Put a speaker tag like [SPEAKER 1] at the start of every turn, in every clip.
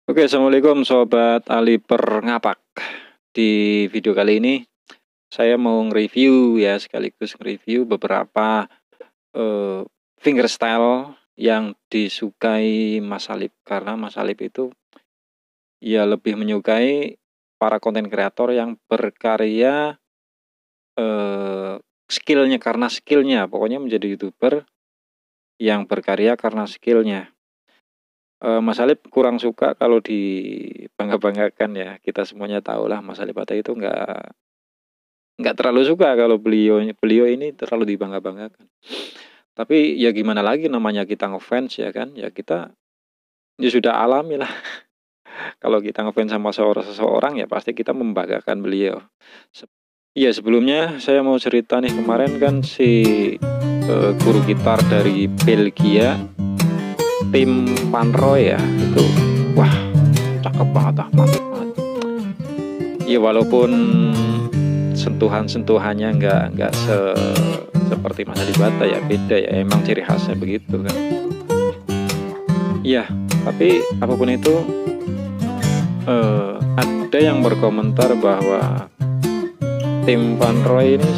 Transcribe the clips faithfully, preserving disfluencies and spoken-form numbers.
[SPEAKER 1] Oke, assalamualaikum sobat Ali Ngapak. Di video kali ini saya mau nge-review ya, sekaligus nge-review beberapa uh, fingerstyle yang disukai Mas Alip, karena Mas Alip itu ya lebih menyukai para konten kreator yang berkarya uh, skillnya karena skillnya, pokoknya menjadi YouTuber yang berkarya karena skillnya. Mas Alip kurang suka kalau dibangga-banggakan ya. Kita semuanya tahu lah Mas Alip Ata itu nggak nggak terlalu suka kalau beliau beliau ini terlalu dibangga-banggakan. Tapi ya gimana lagi, namanya kita ngefans ya kan, ya kita ya sudah alami lah. Kalau kita ngefans sama seorang seseorang ya pasti kita membanggakan beliau. Iya, sebelumnya saya mau cerita nih, kemarin kan si uh, guru gitar dari Belgia, Tim Van Roy ya, itu wah cakep banget, ah, mantap banget. Ya walaupun sentuhan-sentuhannya nggak nggak se seperti Mas Alip Ba Ta ya, beda ya, emang ciri khasnya begitu kan. Iya, tapi apapun itu eh, ada yang berkomentar bahwa Tim Van Roy ini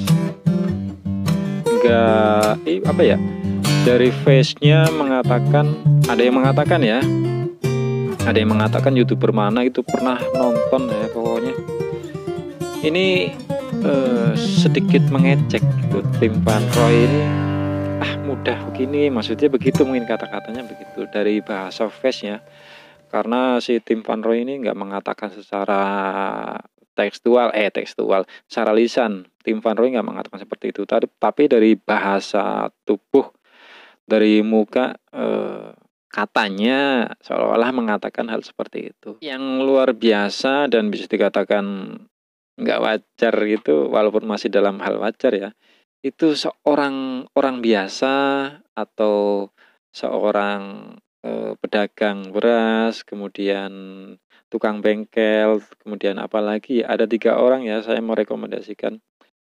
[SPEAKER 1] nggak eh, apa ya, dari face-nya mengatakan, ada yang mengatakan ya, ada yang mengatakan YouTuber mana itu pernah nonton ya, pokoknya ini eh, sedikit mengecek gitu. Tim Van Roy ini ah mudah begini, maksudnya begitu, mungkin kata-katanya begitu dari bahasa face-nya, karena si Tim Van Roy ini nggak mengatakan secara tekstual, eh tekstual, secara lisan. Tim Van Roy nggak mengatakan seperti itu, tapi dari bahasa tubuh, dari muka, eh, katanya seolah-olah mengatakan hal seperti itu. Yang luar biasa dan bisa dikatakan nggak wajar itu, walaupun masih dalam hal wajar ya, itu seorang orang biasa atau seorang eh, pedagang beras, kemudian tukang bengkel, kemudian apalagi ada tiga orang ya, saya mau rekomendasikan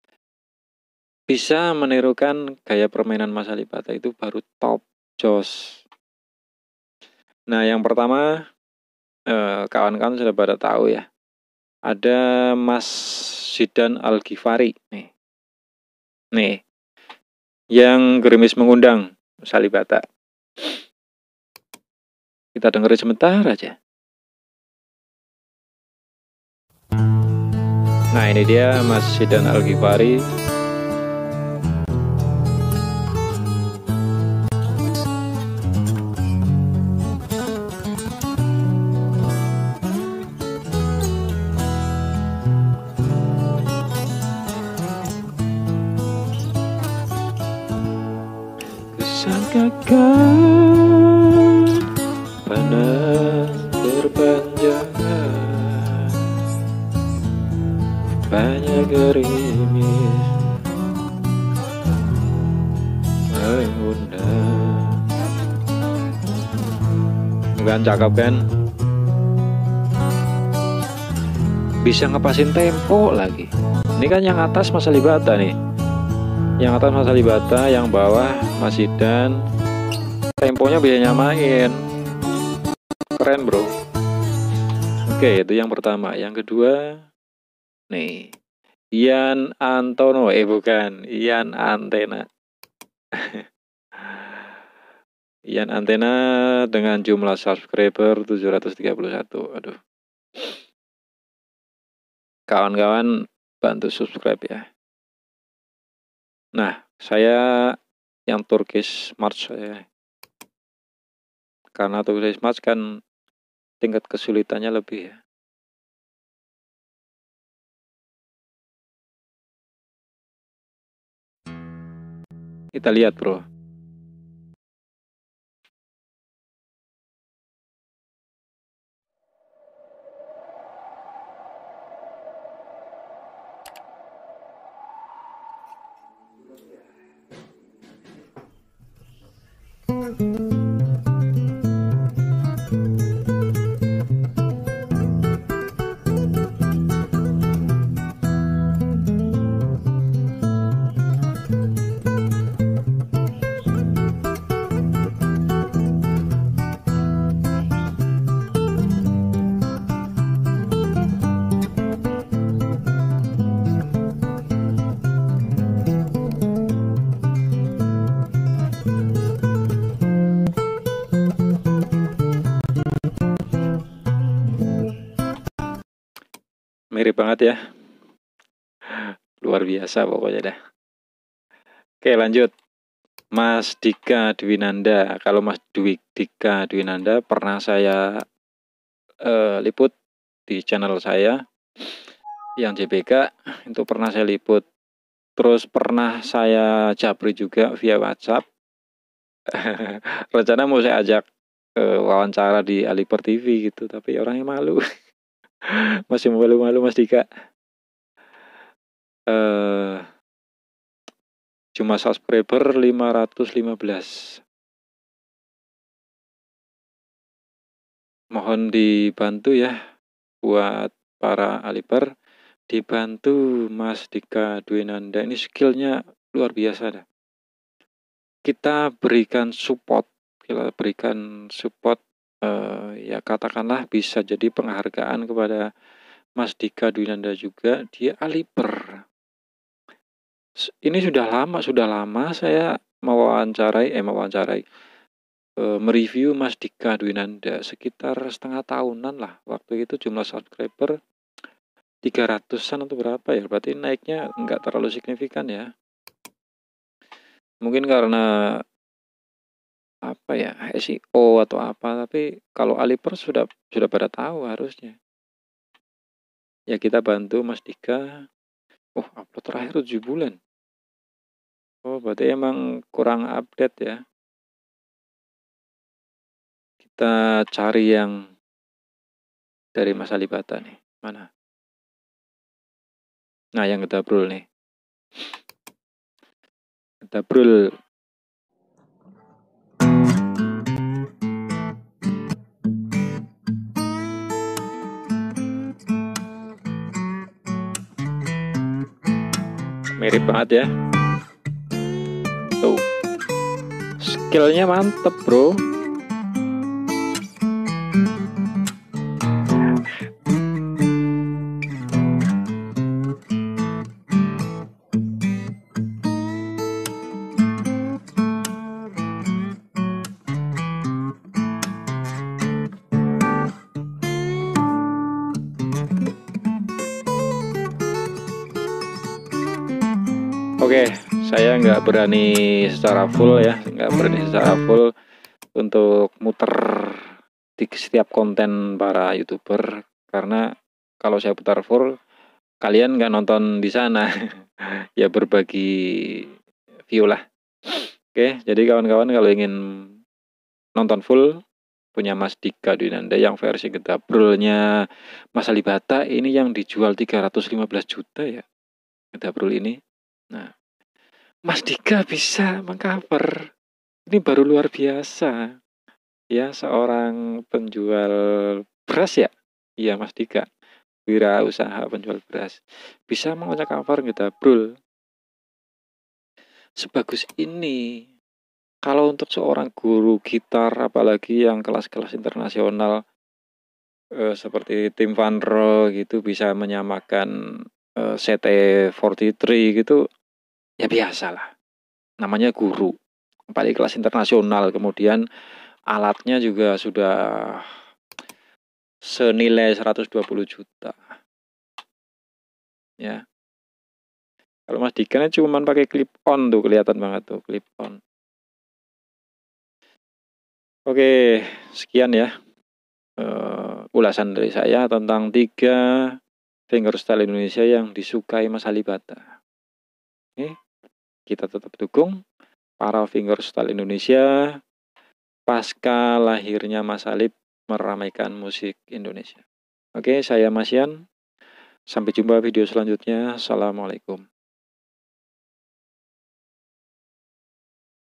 [SPEAKER 1] bisa menirukan gaya permainan Mas Alip Ba Ta, itu baru top jos. Nah, yang pertama eh, kawan-kawan sudah pada tahu ya, ada Mas Zidan Al-Ghifari nih, nih yang gerimis mengundang Mas Alip Ba Ta. Kita dengerin sebentar aja. Nah, ini dia Mas Zidan Al-Ghifari. Sangkakan panas berpanjangan, banyak gerimis mengundang. Bukan cakep kan? Bisa ngepasin tempo lagi. Ini kan yang atas Mas Alip Ba Ta nih, yang atas Mas Alip Ba Ta, yang bawah Mas Zidan. Temponya bisa nyamain, keren bro. Oke, itu yang pertama. Yang kedua nih, Ian Antono, eh bukan, Ian Antena. Ian Antena dengan jumlah subscriber tujuh ratus tiga puluh satu. Aduh, kawan-kawan bantu subscribe ya. Nah, saya yang Turkish March saya, karena Turkish March kan tingkat kesulitannya lebih ya. Kita lihat bro. Mirip banget ya. Luar biasa pokoknya dah. Oke, lanjut. Mas Dika Dwinanda. Kalau Mas Dwi Dika Dwinanda pernah saya uh, liput di channel saya yang J B K, itu pernah saya liput. Terus pernah saya japri juga via WhatsApp. Rencana mau saya ajak uh, wawancara di Aliper T V gitu, tapi orangnya malu. Masih malu-malu Mas Dika. Uh, cuma subscriber lima ratus lima belas. Mohon dibantu ya buat para Aliper, dibantu Mas Dika Dwinanda, ini skillnya luar biasa dah. Kita berikan support, kita berikan support uh, ya katakanlah bisa jadi penghargaan kepada Mas Dika Dwinanda juga, dia Aliper. Ini sudah lama, sudah lama saya mewawancarai, eh mewawancarai, uh, mereview Mas Dika Dwinanda sekitar setengah tahunan lah. Waktu itu jumlah subscriber tiga ratusan atau berapa ya, berarti naiknya nggak terlalu signifikan ya. Mungkin karena apa ya, S E O atau apa, tapi kalau Aliper sudah sudah pada tahu harusnya. Ya kita bantu Mas Dika. Oh, upload terakhir tujuh bulan. Oh, berarti emang kurang update ya. Kita cari yang dari Mas Alibata nih. Mana? Nah, yang Gedabrul nih. Gedabrul. Mirip banget ya. Tuh. Skillnya mantep bro. Oke, saya nggak berani secara full ya, nggak berani secara full untuk muter di setiap konten para YouTuber, karena kalau saya putar full, kalian nggak nonton di sana, ya berbagi view lah. Oke, jadi kawan-kawan kalau ingin nonton full, punya Mas Dika Dwinanda yang versi Gedabrulnya Mas Alibata, ini yang dijual tiga ratus lima belas juta ya, Gedabrul ini. Nah, Mas Dika bisa mengcover. Ini baru luar biasa. Ya, seorang penjual beras ya. Iya, Mas Dika. Wira usaha penjual beras. Bisa mengocak cover Gedabrul. Sebagus ini. Kalau untuk seorang guru gitar, apalagi yang kelas-kelas internasional, eh, seperti Tim Van Ro gitu, bisa menyamakan eh, C T empat puluh tiga gitu, ya biasalah. Namanya guru, apalagi kelas internasional, kemudian alatnya juga sudah senilai seratus dua puluh juta. Ya. Kalau Mas Dika cuma pakai clip on tuh, kelihatan banget tuh clip on. Oke, sekian ya uh, ulasan dari saya tentang tiga fingerstyle Indonesia yang disukai Mas Alibata. Oke, kita tetap dukung para fingerstyle Indonesia pasca lahirnya Mas Alib meramaikan musik Indonesia. Oke, saya Mas Yan. Sampai jumpa video selanjutnya. Assalamualaikum.